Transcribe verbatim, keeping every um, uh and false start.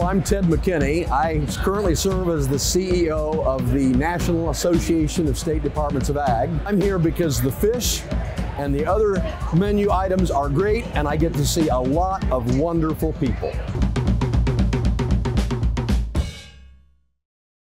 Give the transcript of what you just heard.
I'm Ted McKinney. I currently serve as the C E O of the National Association of State Departments of Ag. I'm here because the fish and the other menu items are great, and I get to see a lot of wonderful people.